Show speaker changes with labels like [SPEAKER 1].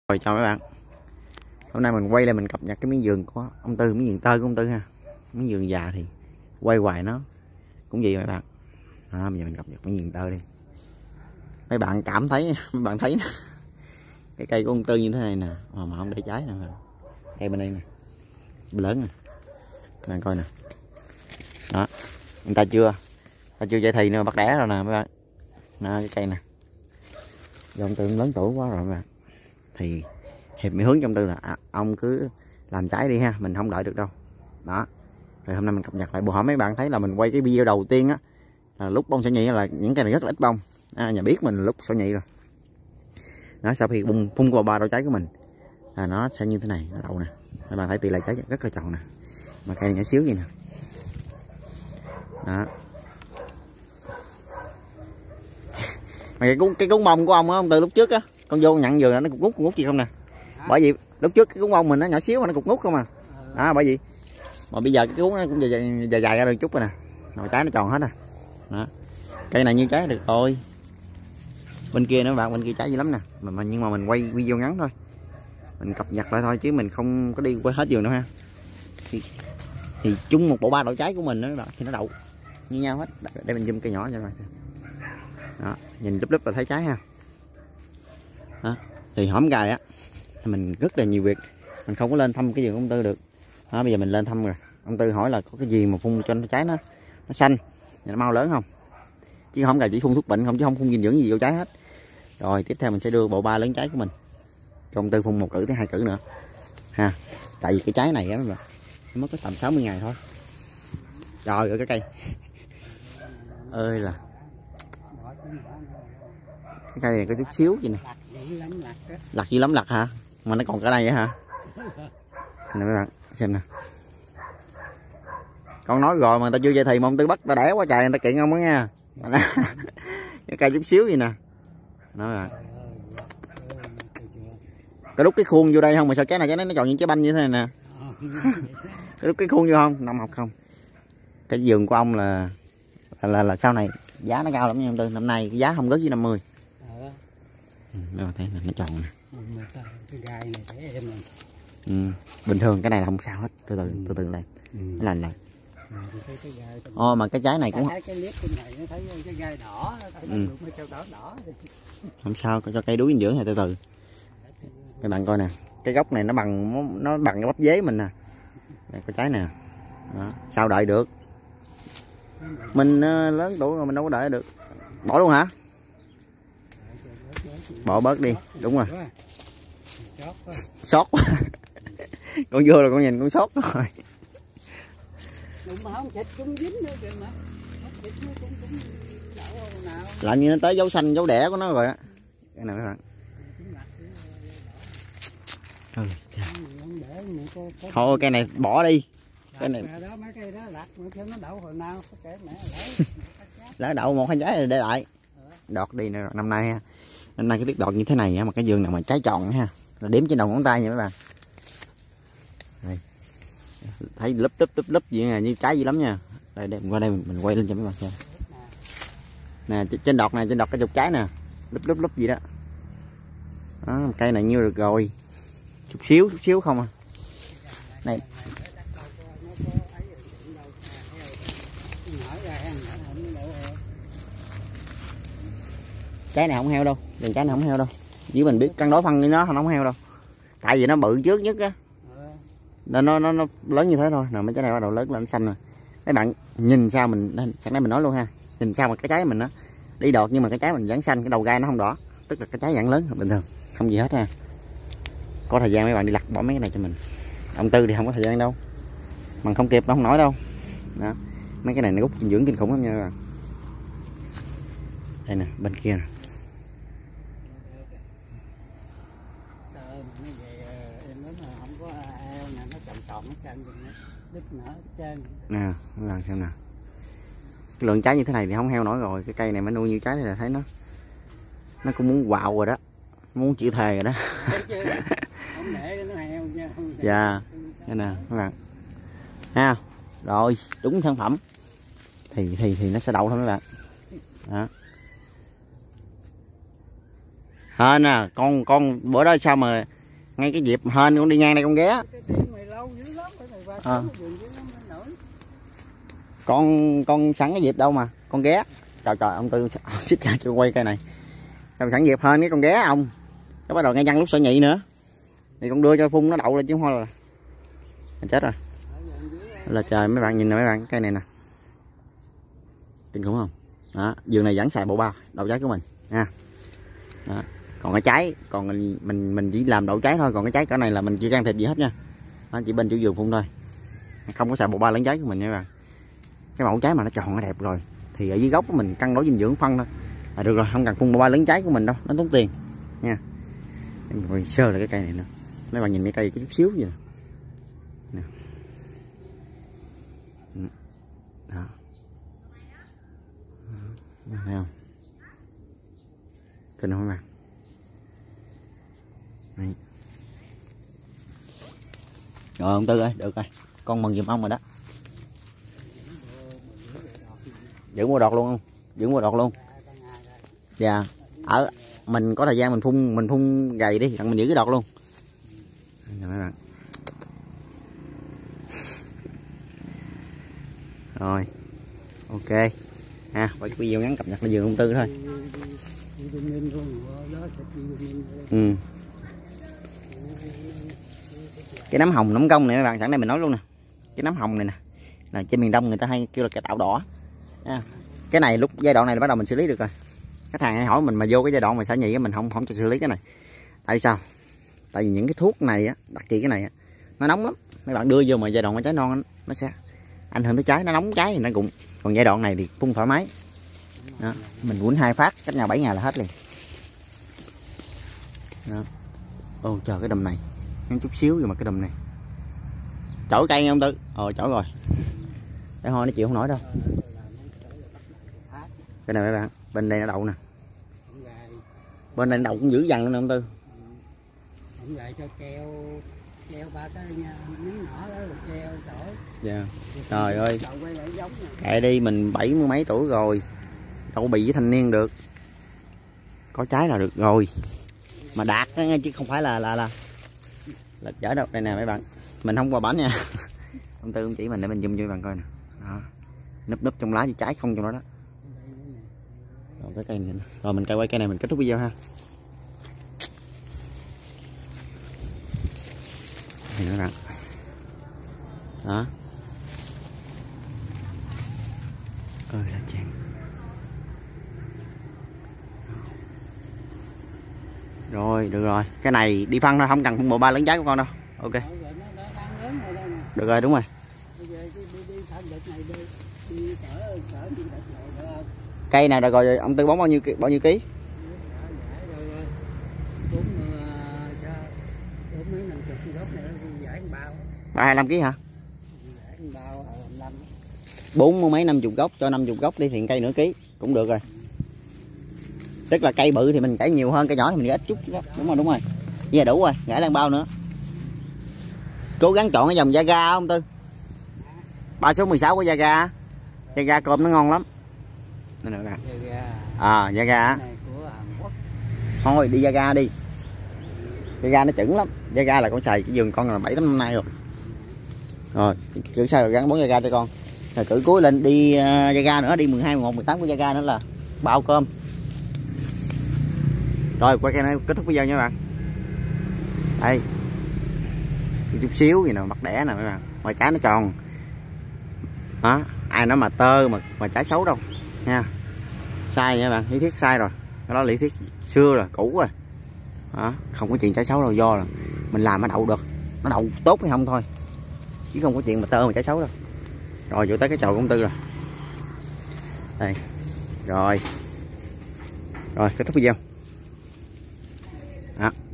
[SPEAKER 1] Rồi chào mấy bạn. Hôm nay mình quay lại mình cập nhật cái miếng vườn của ông Tư, miếng vườn tơi của ông Tư ha. Miếng vườn già thì quay hoài nó cũng vậy mấy bạn. Đó, bây giờ mình cập nhật miếng vườn tơi đi. Mấy bạn cảm thấy, mấy bạn thấy cái cây của ông Tư như thế này nè, mà không để trái nè. Cây bên đây nè, lớn nè. Các bạn coi nè. Đó, người ta chưa chạy thì nữa bắt đẻ rồi nè mấy bạn. Đó, cái cây nè. Do ông Tư lớn tuổi quá rồi mấy bạn. Thì Hiệp mới hướng cho ông Tư là ông cứ làm trái đi ha, mình không đợi được đâu. Đó. Rồi hôm nay mình cập nhật lại. Bữa hôm mấy bạn thấy là mình quay cái video đầu tiên á, là lúc bông sổ nhị là những cây này rất là ít bông. Nhà biết mình lúc sổ nhị rồi. Đó, sau khi phun qua 3 đậu trái của mình là nó sẽ như thế này, nó đậu nè. Mấy bạn thấy tỷ lệ trái rất là tròn nè. Mà cây này nhỏ xíu vậy nè. Đó. Mà cái cuốn bông của ông á, ông Tư lúc trước á, con vô nhận vườn nó cục ngút gì không nè. Bởi vì lúc trước cái cuốn bông mình nó nhỏ xíu mà nó cục ngút không à. Đó, bởi vì mà bây giờ cái cuốn nó cũng dài ra được chút rồi nè. Rồi trái nó tròn hết rồi. Đó. Cây này như trái được rồi. Bên kia nữa bạn, bên kia trái dữ lắm nè. Nhưng mà mình quay video ngắn thôi. Mình cập nhật lại thôi chứ mình không có đi quay hết vườn đâu ha. Thì chung một bộ 3 đậu trái của mình đó thì nó đậu như nhau hết. Để mình zoom cây nhỏ cho bạn. Đó, nhìn lúp là thấy trái ha. Đó. Thì hổm gài á mình rất là nhiều việc, mình không có lên thăm cái vườn của ông Tư được. Đó, bây giờ mình lên thăm rồi. Ông Tư hỏi là có cái gì mà phun cho nó trái nó xanh, nó mau lớn không, chứ không gài chỉ phun thuốc bệnh không, chứ không phun dinh dưỡng gì vô trái hết. Rồi tiếp theo mình sẽ đưa bộ 3 lớn trái của mình cho ông Tư phun 1 cử tới 2 cử nữa ha. Tại vì cái trái này á nó mất có tầm 60 ngày thôi. Trời ơi cái cây ơi là cái cây này có chút xíu gì nè. Lặt dữ lắm lặt hả? Mà nó còn cả đây vậy hả? Nè mấy bạn xem nè. Con nói rồi mà người ta chưa dây thì mà ông Tư bắt ta đẻ quá trời, người ta kiện ông đó nha. Cái cây chút xíu gì nè. Đó rồi. Có đút cái khuôn vô đây không mà sao trái này nó tròn những trái banh như thế này nè. Có đút cái khuôn vô không? Năm học không? Cái vườn của ông là sau này giá nó cao lắm nha ông Tư. Năm nay giá không rớt dưới 50. Đó, thấy nó tròn nè. Bình thường cái này là không sao hết, từ từ lên lành lại. Mà cái trái này cũng không sao, cho cây đuối dinh dưỡng này từ từ. Các bạn coi nè, cái gốc này nó bằng cái bắp dế mình nè. Đây, cái trái nè. Đó, sao đợi được, mình lớn tuổi rồi mình đâu có đợi được. Bỏ luôn hả? Bỏ bớt đi, đúng rồi. Sót quá. Con vô là con nhìn con sót rồi. Là như nó tới dấu xanh dấu đẻ của nó rồi á. Cái này mấy bạn. Thôi cây này bỏ đi. Cái này lá đậu 1-2 trái để lại. Đọt đi nè. Năm nay cái tiết đọt như thế này mà cái vườn nào mà trái tròn ha là đếm trên đầu ngón tay nha mấy bạn. Đây. Thấy lúp gì nè, như trái gì lắm nha. Đây qua đây mình quay lên cho mấy bạn xem. Nè trên đọt cái chục trái nè, lúp gì đó. Đó, cây này nhiêu được rồi. Chút xíu không à. Này. Trái này không heo đâu, đừng trái này không heo đâu. Chỉ mình biết cân đối phân với nó không heo đâu. Tại vì nó bự trước nhất á. Nó lớn như thế thôi. Nè mấy trái này bắt đầu lớn lên xanh rồi. Mấy bạn nhìn sao mình sáng nay mình nói luôn ha. Nhìn sao mà cái trái mình nó đi đọt nhưng mà cái trái mình vẫn xanh, cái đầu gai nó không đỏ. Tức là cái trái vẫn lớn bình thường, không gì hết ha. Có thời gian mấy bạn đi lặt bỏ mấy cái này cho mình. Ông Tư thì không có thời gian đâu. Mà không kịp nó không nổi đâu. Đó. Mấy cái này nó rút dinh dưỡng kinh khủng lắm nha các bạn. Đây nè, bên kia nè. Nè, làm xem nè. Cái lượng trái như thế này thì không heo nổi rồi. Cái cây này mới nuôi như trái này là thấy nó cũng muốn quạo rồi đó, muốn chịu thề rồi đó. Dạ, đây nè các bạn. Ha, rồi đúng sản phẩm thì nó sẽ đậu thôi các bạn. Đó. Nè, con bữa đó sao mà ngay cái dịp hên con đi ngang đây con ghé. Con sẵn cái dịp đâu mà con ghé. Trời trời ông Tư xích ra cho quay cây này. Rồi sẵn dịp hên cái con ghé ông. Cái bắt đầu ngay nhăn lúc sở nhị nữa. Thì con đưa cho phun nó đậu lên chứ không thôi là chết rồi. Là trời mấy bạn nhìn nè mấy bạn, cây này nè. Kinh khủng không? Đó, vườn này vẫn xài bộ ba đậu trái của mình nha. Đó. Còn cái trái, còn mình chỉ làm đậu trái thôi, còn cái trái cỡ này là mình chưa can thiệp gì hết nha. Đó, chỉ bên chủ vườn phun thôi. Không có xài bộ ba lẫn trái của mình nha các bạn. Cái mẫu trái mà nó tròn nó đẹp rồi thì ở dưới gốc của mình cân đối dinh dưỡng phân thôi là được rồi, không cần phun bộ ba lẫn trái của mình đâu, nó tốn tiền nha. Rồi sơ là cái cây này nữa. Mấy bạn nhìn cái cây cái chút xíu gì nè. Đó. Thấy không? Kinh không các bạn? Đấy. Rồi ông Tư ơi, được rồi. Con mừng giùm ông rồi đó. Giữ mua đọt luôn không? Giữ mua đọt luôn. Dạ. Ở mình có thời gian mình phun gầy đi, mình giữ cái đọt luôn. Rồi mấy bạn. Rồi. Ok. Ha, và video ngắn cập nhật là vườn ông Tư thôi. Ừ. Cái nấm hồng nấm công này các bạn, sẵn đây mình nói luôn nè. Cái nấm hồng này nè là trên miền Đông người ta hay kêu là cải tạo đỏ. Cái này lúc giai đoạn này là bắt đầu mình xử lý được rồi. Khách hàng hay hỏi mình mà vô cái giai đoạn mà xả nhị mình không cho xử lý cái này. Tại sao? Tại vì những cái thuốc này á, đặc biệt cái này á, nó nóng lắm. Mấy bạn đưa vô mà giai đoạn mà trái non nó sẽ ảnh hưởng tới trái, nó nóng trái thì nó cũng. Còn giai đoạn này thì phun thoải mái. Đó, mình quýnh 2 phát cách nhau 7 ngày là hết liền. Đó. Ô chờ cái đùm này ngắn chút xíu, nhưng mà cái đùm này chổi cây nghe ông Tư. Chổi rồi để thôi nó chịu không nổi đâu. Cái này mấy bạn, bên đây nó đậu nè, bên đây nó đậu cũng dữ dằn luôn nè ông Tư.
[SPEAKER 2] Không lại cho keo ba cái miếng nhỏ đó là keo chổi.
[SPEAKER 1] Dạ. Trời ơi. Kệ đi, mình 70 mấy tuổi rồi, đâu bị với thanh niên được. Có trái là được rồi. Mà đạt đó, chứ không phải là chở đâu. Đây nè mấy bạn, mình không qua bển nha. Ông Tư ông chỉ mình để mình zoom cho các bạn coi nè. Đó. Núp trong lá chứ trái không trong đó đó. Rồi cái cây này nè. Rồi mình quay cây này mình kết thúc video ha. Đây các bạn. Đó. Ơi là chàng. Rồi được rồi, cái này đi phân thôi, không cần phun bộ ba lẫn trái của con đâu. Ok. Được rồi, đúng rồi. Cây này được rồi, ông Tư bón bao nhiêu ký? 25 kg hả? 40 mấy 50 gốc, cho 50 gốc đi thì cây nửa ký cũng được rồi. Tức là cây bự thì mình cải nhiều hơn, cây nhỏ thì mình cải ít chút đó. Đúng rồi. Vậy là đủ rồi, ngải lan bao nữa. Cố gắng chọn cái dòng Jaga không Tư? 3 số 16 của Jaga. Jaga cơm nó ngon lắm. Đây nè bạn. Jaga. Thôi đi Jaga đi. Jaga nó chuẩn lắm. Jaga là con xài cái vườn con là 7-8 năm nay rồi. Rồi, cử sao rồi gắn bón Jaga cho con. Rồi cử cuối lên đi Jaga nữa, đi 12, 11, 18 của Jaga nữa là bao cơm. Rồi quay cái này kết thúc video nha các bạn. Đây. Chút xíu gì nè, mặt đẻ nè các bạn. Ngoài trái nó tròn. Đó, ai nói mà tơ mà trái xấu đâu nha. Sai nha các bạn, lý thuyết sai rồi. Cái đó lý thuyết xưa rồi, cũ rồi. Đó, không có chuyện trái xấu đâu, do là mình làm nó đậu được. Nó đậu tốt hay không thôi. Chứ không có chuyện mà tơ mà trái xấu đâu. Rồi vô tới cái chậu của ông Tư rồi. Đây. Rồi. Rồi kết thúc video. Đó.